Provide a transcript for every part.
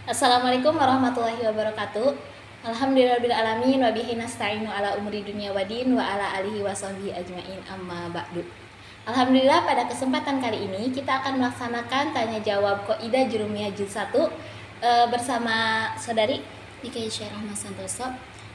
Assalamualaikum warahmatullahi wabarakatuh. Alhamdulillahirabbil wa bihi nasta'inu ala umuri dunya wadin wa ala alihi wa sahbihi ajmain amma ba'du. Alhamdulillah pada kesempatan kali ini kita akan melaksanakan tanya jawab Qaidah Jurumiyah Juz 1 bersama saudari Diki Syarah Mas Santoso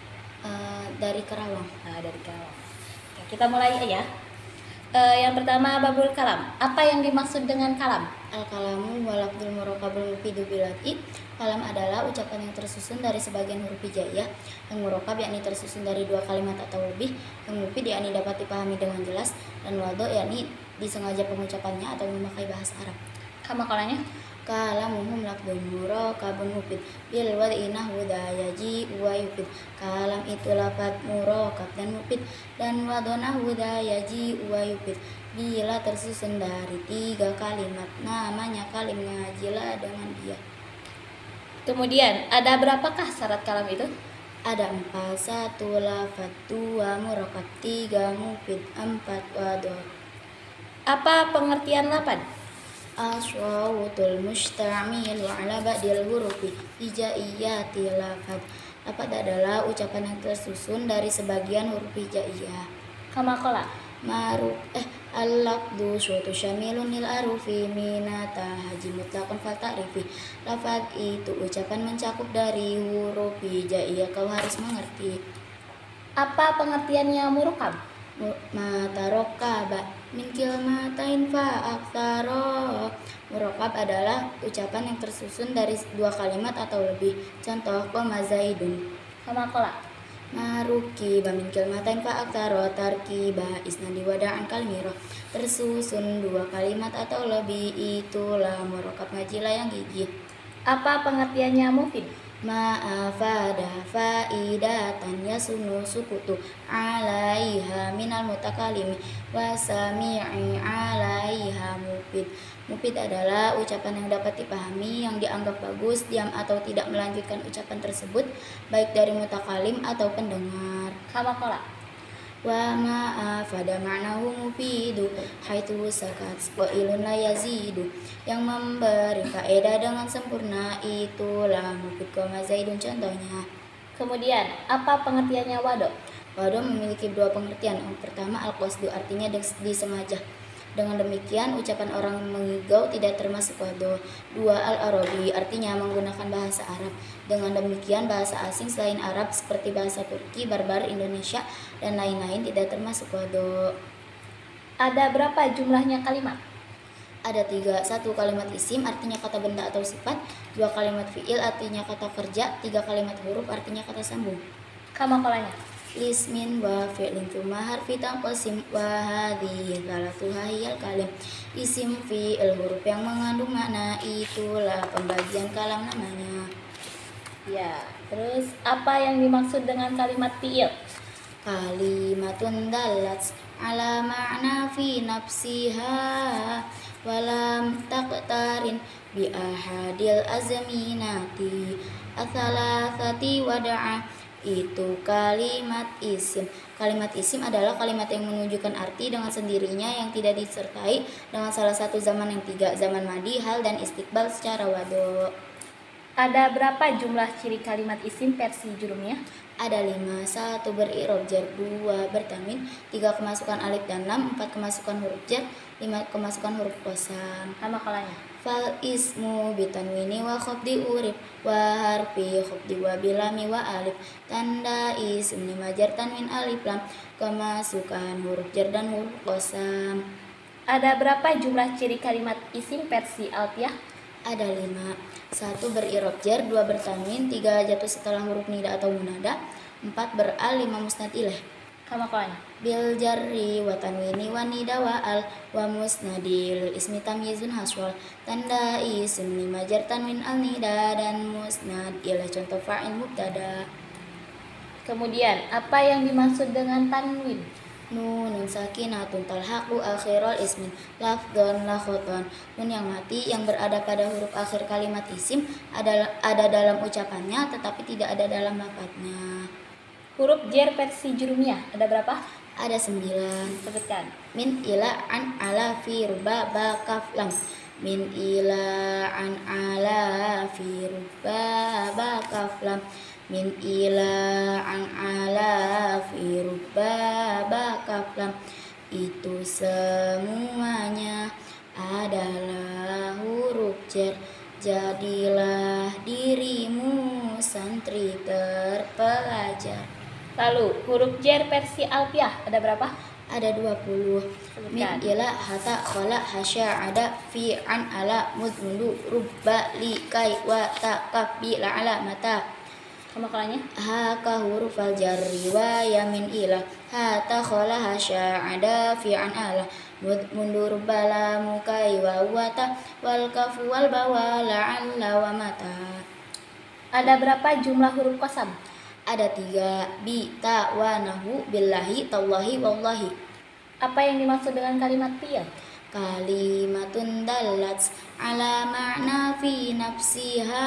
dari Karawang. Dari Karawang. Oke, kita mulai ya. Yang pertama babul kalam. Apa yang dimaksud dengan kalam? Al-kalamu walafdul murokabul mufidu bilati. Kalam adalah ucapan yang tersusun dari sebagian huruf hijaiyah. Yang murokab yakni tersusun dari dua kalimat atau lebih. Yang mufid yakni dapat dipahami dengan jelas. Dan wado yakni disengaja pengucapannya atau memakai bahasa Arab. Kamakolanya? Kalamuhum lafdul murokabun mufid bil wad'inah hudayaji wa yufid. Kalam itu lafad murokab dan mufid, dan wadonah hudayaji wa yufid bila tersusun dari tiga kalimat, namanya kalim ngajilah dengan dia. Kemudian ada berapakah syarat kalam itu? Ada 4. 1 lafad, 2 murokab, 3 mufid, 4 wadon. Apa pengertian lafad? Aswautul mustamilu ala ba'dil hurufi hijaiyati lafad. Lafad adalah ucapan yang tersusun dari sebagian huruf hijaiyah. Kamakola. Al-lafdu suatu syamilun lil arufi minata haji mutlaqan fal ta'rifi. Lafad itu ucapan mencakup dari huruf hijaiyah, kau harus mengerti. Apa pengertiannya murokab? Matarokaba min kilmatain fa'aktaro. Murokab adalah ucapan yang tersusun dari dua kalimat atau lebih. Contoh, koma zaidun. Kamakola. Marukiba min kilmatain fa'aktaro tarkiba isnadi wada'an kalmiro. Tersusun dua kalimat atau lebih, itulah murokab, ngajilah yang gigih. Apa pengertiannya mufid? Ma'afada faidatan yasunu sukutu alaiha minal mutakalimi wasami'i alaiha mufid. Mufid adalah ucapan yang dapat dipahami, yang dianggap bagus, diam atau tidak melanjutkan ucapan tersebut, baik dari mutakalim atau pendengar. Kamakola. Wa ma'afada ma'nahu mufidu haitu sakat wa ilun la yazidu. Yang memberi faedah dengan sempurna, itulah mufid, koma zaidun contohnya. Kemudian apa pengertiannya wado? Wado memiliki dua pengertian. Yang pertama al-qasdu, artinya disengaja. Dengan demikian ucapan orang mengigau tidak termasuk wado. 2. Al-arabi, artinya menggunakan bahasa Arab. Dengan demikian bahasa asing selain Arab seperti bahasa Turki, Barbar, Indonesia, dan lain-lain tidak termasuk wado. Ada berapa jumlahnya kalimat? Ada 3. 1 kalimat isim, artinya kata benda atau sifat. 2 kalimat fi'il, artinya kata kerja. 3 kalimat huruf, artinya kata sambung. Kamakolanya. Ismin wa fi'lin thumma harfi tanqasim wa hadhihi thalathuha hiyal kalim. Isim fi'il, huruf yang mengandung makna, itulah pembagian kalam namanya. Ya, terus apa yang dimaksud dengan kalimat fi'il? Kalimatun dalat ala ma'na fi nafsiha walam taqtarin bi ahadil azminati athalathati wada'a. Itu kalimat isim. Kalimat isim adalah kalimat yang menunjukkan arti dengan sendirinya, yang tidak disertai dengan salah satu zaman yang 3, zaman madi, hal, dan istiqbal secara wado. Ada berapa jumlah ciri kalimat isim versi Jurumiyah? Ada 5. 1 berirob jar, 2 bertanwin, 3 kemasukan alif dan lam, 4 kemasukan huruf jar, 5 kemasukan huruf qasam. Kamakolanya. Fal ismu bitanwini wa khafdi urib wa harfi khafdi wa bilami wa alif. Tanda isim 5 jar tanwin alif lam, kemasukan huruf jar dan huruf qasam. Ada berapa jumlah ciri kalimat isim versi Alfiyah? Ada 5. 1 berirob jar, 2 bertanwin, 3 jatuh setelah huruf nida atau munada, 4 beral, 5 musnad ilaih. Kamakolanya. Bil jarri wa tanwini wa nida wa al wa musnadil ismi tamyizun haswal. Tanda isim 5 jar tanwin al nida dan musnad ialah contoh fa'il mubtada. Kemudian apa yang dimaksud dengan tanwin? Nunun sakinatun talhaqu akhiral ismin lafdhan la khoton. Nun yang mati yang berada pada huruf akhir kalimat isim ada dalam ucapannya tetapi tidak ada dalam lafadznya. Huruf jar versi Jurumiyah ada berapa? Ada 9. Sebutkan. Min, ila, an, ala, fi, ruba, ba, kaf, lam. min ila an ala fi rubba bakaflam min ila an ala fi rubba bakaflam. Itu semuanya adalah huruf jar. Jadilah dirimu santri terpelajar. Lalu huruf jar versi alfiah ada berapa? Ada 20. Min Sebutkan. ila hata khala hasya ada fi an ala mud mundu rubba li kai wa ta kaf bi la ala mata. Pemakalanya. Haka huruf al jarri wa ya min ila hata khala hasya ada fi an ala mud mundu rubba la mukai wa ta wal kafu wal bawa la alla wa mata. Ada berapa jumlah huruf qasam? Ada 3. Bi ta wa nahu billahi tallahi wallahi. Apa yang dimaksud dengan kalimat fi'il? Kalimatun dallat ala ma'na fi nafsiha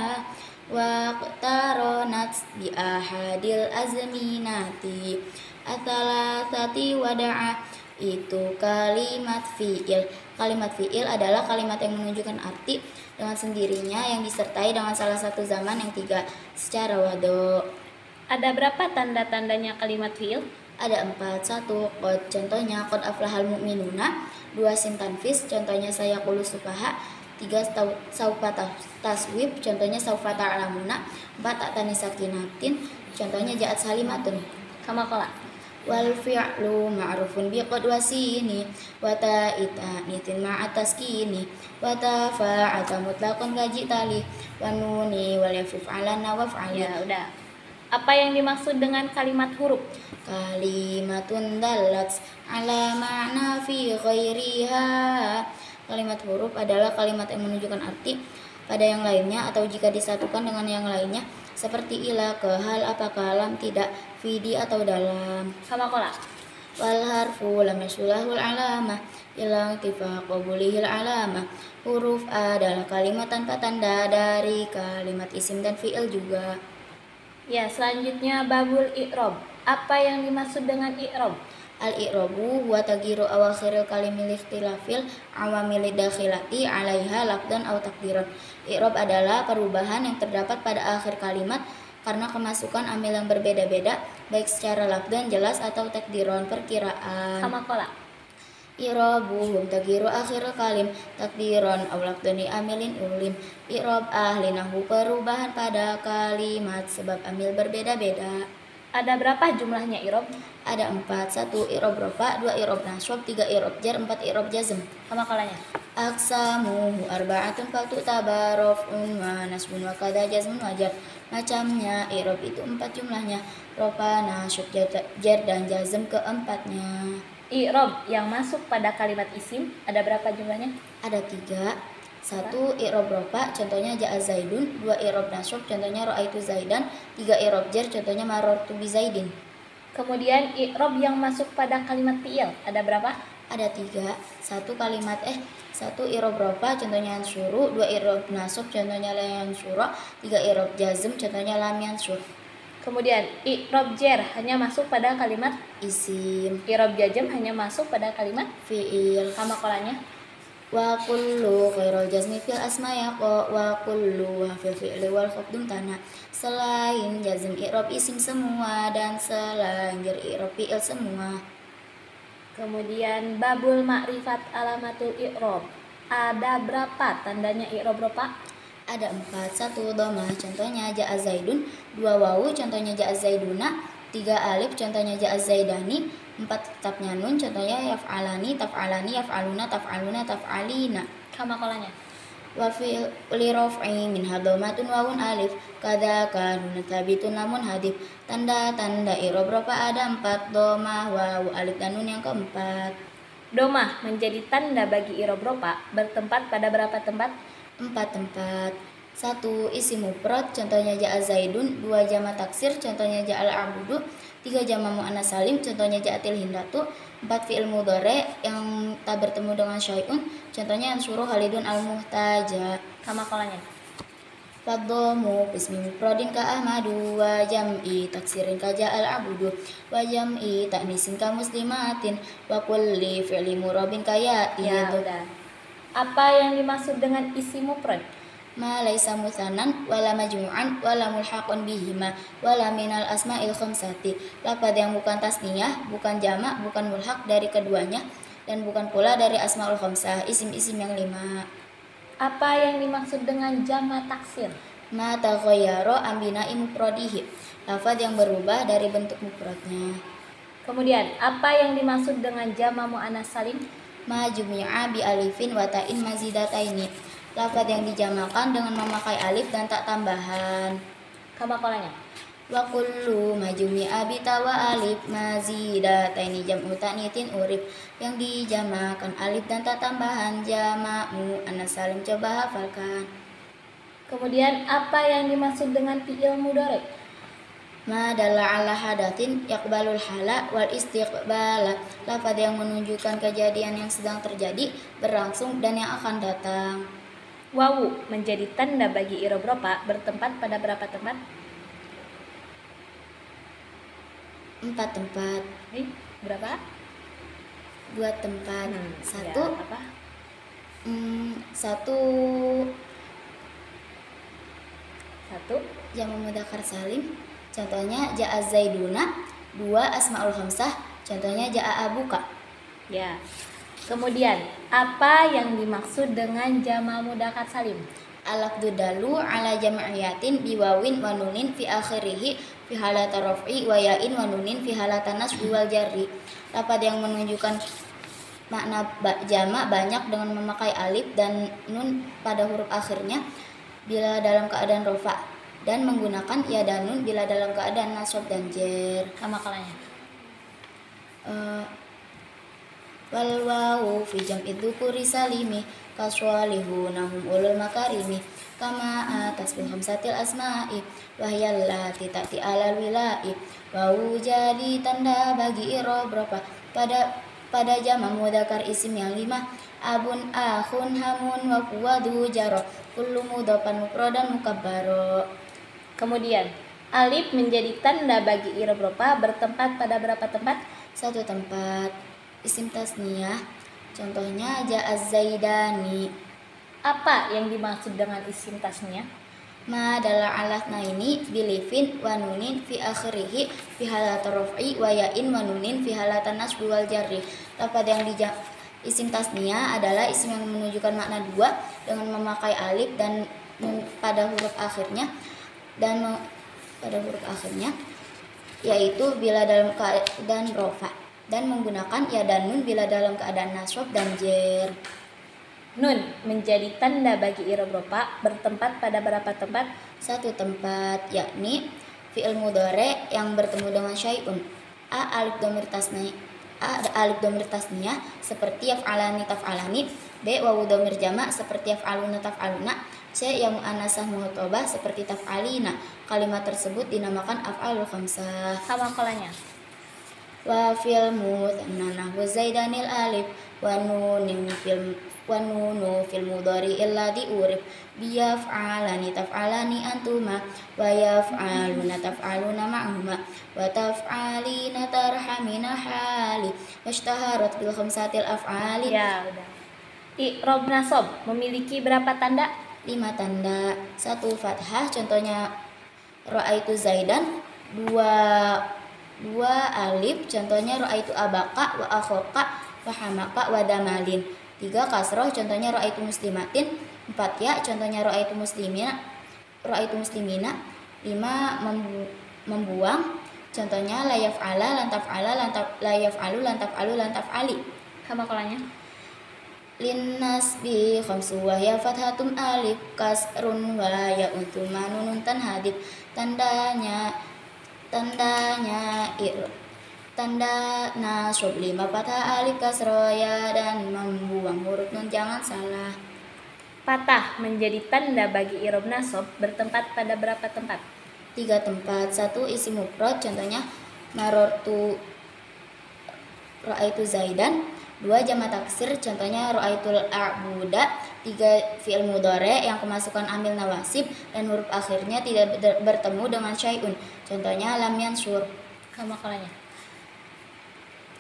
wa qtaronat bi ahadil azminati atsalasati wada'a. Itu kalimat fi'il. Kalimat fi'il adalah kalimat yang menunjukkan arti dengan sendirinya yang disertai dengan salah satu zaman yang 3 secara wado. Ada berapa tanda-tandanya kalimat fi'il? Ada 4. 1. Qad, contohnya qad aflahal mu'minuna. 2. Sin tanfis, contohnya sayaqulu sufaha. 3. Saufa taswib, contohnya saufa ta'lamuna. 4. Ta'tani sakinatin, contohnya ja'at salimatun. Kama-kola. Wal fi'lu ma'rufun bi qad wasini wa ta'ita nitin ma'a taskini wa tafa'ata mutlaqan kaji tali wa nuni wal yafif alana wa fa'ali. Ya, udah. Apa yang dimaksud dengan kalimat huruf? Kalimatun dallat ala ma'na fi ghairiha. Kalimat huruf adalah kalimat yang menunjukkan arti pada yang lainnya atau jika disatukan dengan yang lainnya seperti ila, ke, hal, apakah, lam, tidak, fi, di, atau dalam. Kama-kola. Wal harfu lam yasulahul alamah ila ittifaq qabulihil alamah. Huruf adalah kalimat tanpa tanda dari kalimat isim dan fi'il juga. Ya, selanjutnya babul i'rob. Apa yang dimaksud dengan i'rob? Al-i'robu huwa tagyiru awakhiril kalimil ikhtilafil awamil dakhilati 'alaiha lafdan aw takdiran. I'rob adalah perubahan yang terdapat pada akhir kalimat karena kemasukan amil yang berbeda-beda baik secara lafdan jelas atau takdiron perkiraan. Kama-kola. I'robuhum tagyiru akhiril kalim takdiron aw lafdani amilin ulim. I'rob ahli nahwu perubahan pada kalimat sebab amil berbeda-beda. Ada berapa jumlahnya i'rob? Ada 4. 1. I'rob rofa, 2. I'rob nasab, 3. I'rob jar, 4. I'rob jazm. Kama-kolanya. Aksamuhu arba'atun faktu tabarofun wa nasbun wa kada jazmun wajar. Macamnya i'rob itu 4 jumlahnya. Rofa, nasab, jar, dan jazm keempatnya. I'rob yang masuk pada kalimat isim ada berapa jumlahnya? Ada 3. 1. I'rob rofa, contohnya ja'a zaidun. 2. I'rob nasab, contohnya ra'aitu zaidan. 3. I'rob jar, contohnya marartu bi zaidin. Kemudian i'rob yang masuk pada kalimat fi'il ada berapa? Ada 3. 1 i'rob rofa, contohnya yansuru. 2 i'rob nasab, contohnya la yansura. 3 i'rob jazm, contohnya lam yansur. Kemudian i'rob jar hanya masuk pada kalimat Isim, i'rob jazm hanya masuk pada kalimat fi'il. kama-kolanya. Wa kullu khairul jazmi fil asma yaqa wa kullu wa fil fi'li wal khafdun tana. Selain jazm i'rob isim semua dan selain jar i'rob fi'il semua. Kemudian babul ma'rifat alamatul i'rob. Ada berapa tandanya i'rob rofa? Ada 4. 1. Dhamma, contohnya ja'a zaidun. 2. Wawu, contohnya ja'a zaiduna. 3. Alif, contohnya ja'a zaidani. 4. Tetapnya nun, contohnya yaf'alani, taf'alani, yaf'aluna, taf'aluna, taf'alina. Kama-kolanya. Wa fi li raf'i min hadhamatun wawun alif kadzaka nun thabitun lamun hadif. Tanda-tanda i'rob rofa ada 4. Dhammah, wawu, alif, dan nun yang keempat. Domah menjadi tanda bagi i'rob rofa bertempat pada berapa tempat? 4 tempat. 1. Isim mufrad, contohnya ja'a zaidun. 2. Jama taksir, contohnya ja'al abudu. 3. Jama muannas salim, contohnya ja'atil hindatu. 4. Fi'il mudhari yang tak bertemu dengan syai'un, contohnya yansuru halidun al muhtaja. Kama-kolanya. Fadhamu ismi mufradin ka ahmadu wa jam'i taksirin ka ja'al abudu wa jam'i ta'nisin ka muslimatin wa kulli fi'li murabin ka Ya, ya'ti. udah. Apa yang dimaksud dengan isi mufrad? Ma laisa mutsanan wala majmu'an wala mulhaqun bihima wala minal asma'il khamsati. Lafaz yang bukan tasniyah, bukan jamak, bukan mulhaq dari keduanya dan bukan pula dari asmaul khamsah, isim-isim yang 5. Apa yang dimaksud dengan jama taksir? Ma taghayyara an bina'i mufradihi. Lafaz yang berubah dari bentuk mufradnya. Kemudian, apa yang dimaksud dengan jama muannas salim? Ma jumi'a bi alifin wa ta'in mazidataini. Lafaz yang dijamakan dengan memakai alif dan tak tambahan. Kamakolanya. Wa kullu majmu'a bi ta wa alif mazidataini jam'u ta'nitsin urif. Yang dijamakan alif dan tak tambahan jamak muannas salim. Coba hafalkan. Kemudian, apa yang dimaksud dengan fi'il mudhari? Ma dalla ala hadatsin yaqbalul hala wal istiqbala. Lafaz yang menunjukkan kejadian yang sedang terjadi, berlangsung dan yang akan datang. Wawu menjadi tanda bagi i'rab rofa bertempat pada berapa tempat? 4 tempat. Berapa? 2 tempat. Ya, apa? Satu jamak mudzakkar salim. Contohnya ja'a zaiduna. 2 asmaul khamsah. Contohnya ja'a abuka. Ya. Kemudian, apa yang dimaksud dengan jama mudzakkar salim? Al-lafdzu dalu ala jam'iyatin biwawin wa nunin fi akhirih fi halat raf'i wa ya'in wa nunin fi halat nasbi wal jarri. Lafaz yang menunjukkan makna jamak banyak dengan memakai alif dan nun pada huruf akhirnya bila dalam keadaan rofa dan menggunakan ya dan nun bila dalam keadaan nasab dan jer. Kamakalanya. Wal wawu fi jam'i dzukuri salimi kaswalihuna hum ulul makarimi kama atas bil khamsatil asma'i wa hiya allati ta'ti alal wila'i. Wawu jadi tanda bagi i'rab rofa pada jamak mudzakkar isim yang 5. Abun, akhun, hamun, wa quwadu jaro kullu mudhafan mufradan mukabbaro. Kemudian, alif menjadi tanda bagi i'rab rofa bertempat pada berapa tempat? 1 tempat. Isim tasniyah. Contohnya ja'az zaidani. Apa yang dimaksud dengan isim tasniyah? Ma dalla ala naini bilifin wa nunin fi akhirih fi halat raf'i wa ya'in wa nunin fi halat nasbi wal jarri. Lafaz yang isim tasniyah adalah isim yang menunjukkan makna 2 dengan memakai alif dan nun pada huruf akhirnya yaitu bila dalam keadaan rofa dan menggunakan ya dan nun bila dalam keadaan nasab dan jer. Nun menjadi tanda bagi i'rab rofa bertempat pada berapa tempat? 1 tempat, yakni fi'il mudhari yang bertemu dengan syai'un. Alif dhamir tasniyah seperti yaf'alani taf'alani. B wawu dhamir jamak seperti yaf'aluna taf'aluna. C yang muannasah mukhatabah seperti taf'alina. Kalimat tersebut dinamakan af'alul khamsah. Kamakolanya. Wa fil mutsanna nahwu zaidanil alif wa nunu fil mudhari alladhi urif bi yaf'alani taf'alani antuma wa yaf'aluna taf'aluna ma'huma wa taf'alina tarhamina hali washtaharat bil khamsatil af'ali. Ya, udah. I'rab nasab memiliki berapa tanda? 5 tanda. 1 fathah, contohnya ra'aitu zaidan. 2 alif, contohnya ra'aitu abaka wa akhoka wa hamaka wa damalin. 3 kasroh, contohnya ra'aitu muslimatin. 4 ya, contohnya ra'aitu muslimina. 5 membuang, contohnya la yaf'ala lan taf'ala la yaf'alu lan taf'alu lan taf'ali. Kamakolanya. Linnas bi khamsu wa ya fathatum alif kasrun wa ya untuma nunun tanhadid. Tanda nasab 5 fathah alif kasroh ya dan membuang huruf nun, jangan salah. Patah menjadi tanda bagi i'rab nasab bertempat pada berapa tempat? 3 tempat. 1 isim mufrad, contohnya marortu ra'aitu zaidan. 2 jamak taksir, contohnya ra'aitul a'buda. 3 fi'il mudhari yang kemasukan amil nawasib dan huruf akhirnya tidak bertemu dengan syai'un, contohnya lam yansur. Kamakolanya.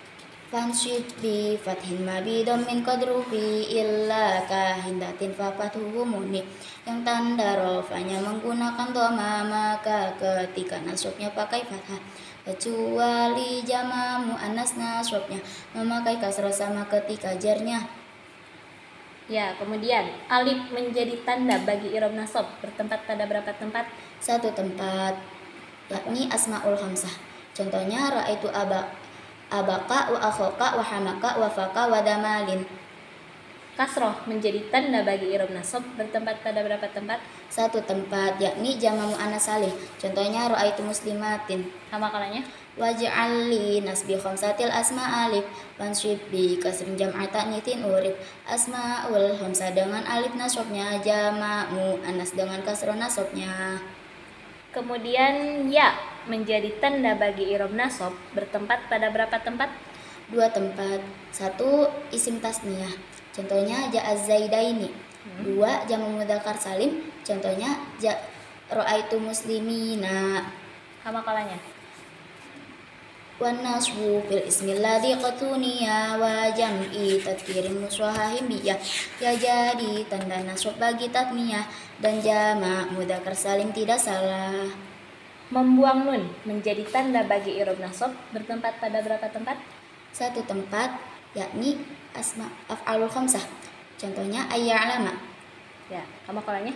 Fanshid bi fathin ma bi dhammin qadruhi illa kahindatin fafatuhu muni. Yang tanda rofanya menggunakan dhamma maka ketika nasabnya pakai fathah. Kecuali jama muannas nasabnya memakai kasrah sama ketika jarnya. Ya, kemudian alif menjadi tanda bagi i'rab nasab bertempat pada berapa tempat? Satu tempat, yakni asmaul khamsah. Contohnya ra'aitu abaka wa akhoka wa hamaka wa faka wa damalin. Kasroh menjadi tanda bagi i'rab nasab bertempat pada berapa tempat? Satu tempat, yakni jama muannas salih. Contohnya ra'aitu muslimatin. Hamakalanya? Waj'al li nasbi khamsatil asma alif wansib bi kasrin jam'a ta'nitsin urib. Asmaul khamsah dengan alif nasabnya, jama muannas dengan kasrah nasabnya. Kemudian ya menjadi tanda bagi i'rab nasab bertempat pada berapa tempat? Dua tempat. Satu, isim tasniyah. Contohnya ja'az zaidaini. Dua, jamu mudzakkar salim. Contohnya ra'aitu muslimina. Hamakalanya? Wan nasbu fil ismil ladzi qatuniya wa jam'i tadkirin muswahahim biyah. Ya jadi tanda nasab bagi tatniyah dan jama mudzakkar salim tidak salah. Membuang nun menjadi tanda bagi i'rab nasab bertempat pada berapa tempat? Satu tempat, yakni asma af'alul khamsah. Contohnya ayya'lama. Ya, hamakalanya?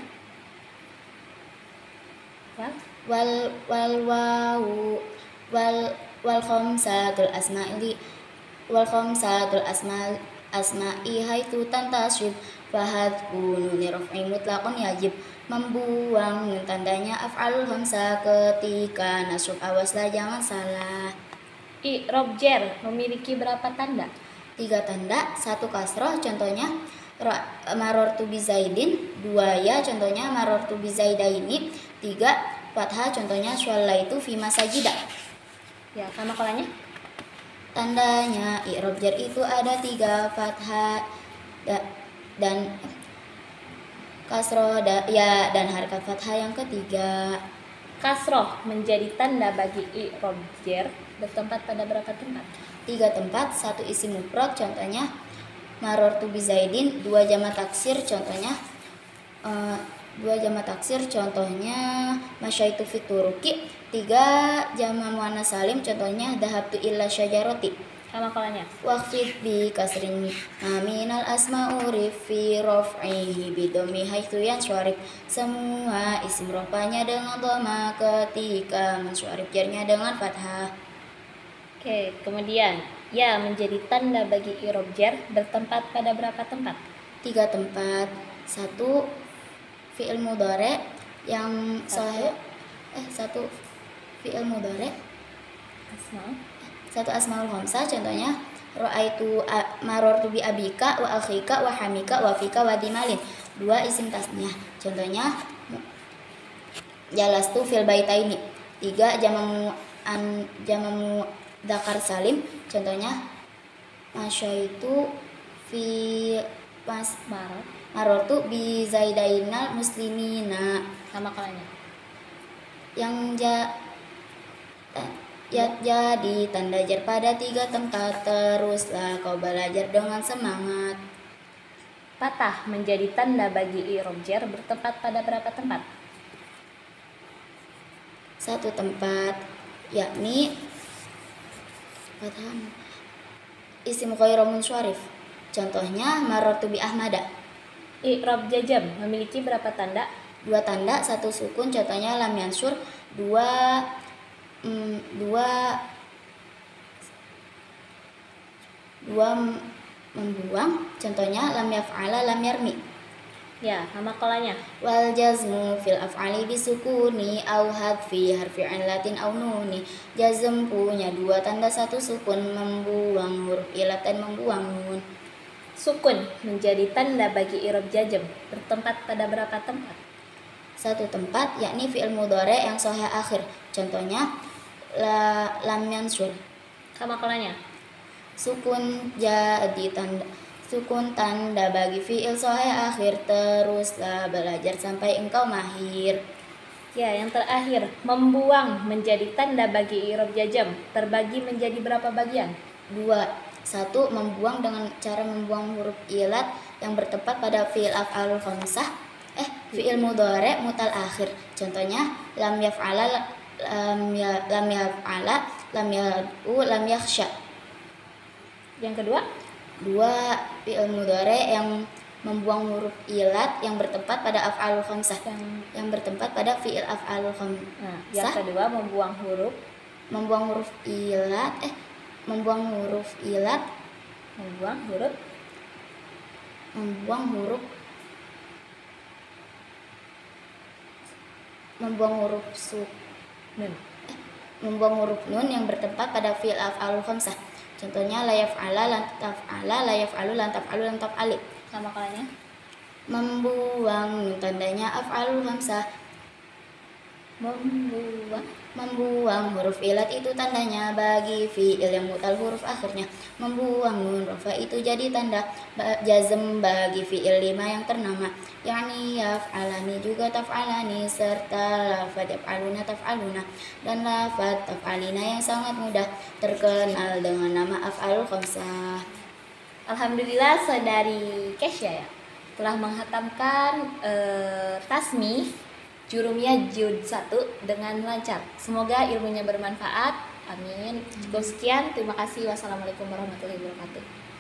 Wal wawu wal khamsatul asma'i asma'i haitsu tantasib fahadfu nuni raf'i mutlaqan yajib. Membuang nun tandanya af'alul khamsah ketika nasab, awaslah jangan salah. I'rab jar memiliki berapa tanda? 3 tanda, 1 kasroh contohnya marortu bi zaidin, 2 ya contohnya marortu bi zaidaini, 3 fathah contohnya shallaitu fi masajida. Ya, hamakalanya? Tandanya i'rab jar itu ada 3, fathah dan kasroh ya dan harakat fathah yang ketiga. Kasroh menjadi tanda bagi i'rab jar bertempat pada berapa tempat? 3 tempat, 1 isim mufrad contohnya marortu bi zaidin, 2 jamak taksir contohnya 2 jamak taksir contohnya masyaitu fit turuki, 3 jamak muannas salim contohnya dhahabtu illa syajarati. Hamakalanya? Waqfid bi kasrin minal asma urif fi raf'ihi bi dhammi haitsu yansharif. Semua isim rafanya dengan dhamma ketika mensyarif jarnya dengan fathah. Oke, kemudian ya menjadi tanda bagi i'rab jar bertempat pada berapa tempat? 3 tempat. 1 fi'il mudhari yang sahih 1 fi'il mudhari, Asma. 1 asmaul khamsah contohnya ra'aitu marortu bi abika wa akhika wa hamika wa fika wa dimalin. 2 isim tasniyah contohnya jalastu fil baitaini. 3 jamamu dzakar salim contohnya masyaitu fi marortu bi zaidainal muslimina. Hamakalanya? Yang jadi tanda jar pada 3 tempat, teruslah kau belajar dengan semangat. Fathah menjadi tanda bagi i'rab jar bertempat pada berapa tempat? 1 tempat, yakni fathah isim ghairu munsharif. Contohnya marartu bi ahmada. I'rab jazm memiliki berapa tanda? 2 tanda, 1 sukun contohnya lam yansur, 2 membuang contohnya lam yaf'ala lam yarmi. Ya, hamakalanya? Wal jazmu fil af'ali bisukuni au hadfi harfi illatin au nuni. Jazm punya 2 tanda, 1 sukun, membuang huruf ilat dan membuang nun. Sukun menjadi tanda bagi i'rab jazm bertempat pada berapa tempat? 1 tempat, yakni fi'il mudhari yang sahih akhir. Contohnya lam yansur. Hamakalanya? Sukun jadi tanda bagi fi'il sahih akhir, teruslah belajar sampai engkau mahir. Ya, yang terakhir, membuang menjadi tanda bagi i'rab jazm terbagi menjadi berapa bagian? 2. 1. Membuang dengan cara membuang huruf ilat yang bertempat pada fi'il af'alul khamsah, fi'il mudhari' mutal akhir. Contohnya lam yaf'ala, lam yaf'ala, lam yad'u, lam yakhsha. Yang kedua, 2. Fi'il mudhari' yang membuang huruf ilat yang bertempat pada af'alul khamsah, yang bertempat pada fi'il af'alul khamsah. nah, yang kedua membuang huruf Membuang huruf ilat, membuang huruf ilat, membuang huruf membuang huruf membuang huruf nun. membuang huruf nun yang bertempat pada fi'il af'alul khamsah. Contohnya la yaf'ala, lan taf'ala, la yaf'alu, lan taf'alu, lan taf'ali. Sama kalanya Membuang nun tandanya af'alul khamsah. Membuang huruf ilat itu tandanya bagi fi'il yang mutal huruf akhirnya. Membuang nun rafa itu jadi tanda jazm bagi fi'il 5 yang ternama, yakni yaf'alani juga taf'alani, serta lafad yaf'aluna taf'aluna, dan lafad taf'alina yang sangat mudah terkenal dengan nama af'alul khamsah. Alhamdulillah saudari Kesya ya telah menghatamkan tasmi Jurumiyah Juz 1 dengan lancar. Semoga ilmunya bermanfaat. Amin. Cukup sekian. Terima kasih. Wassalamualaikum warahmatullahi wabarakatuh.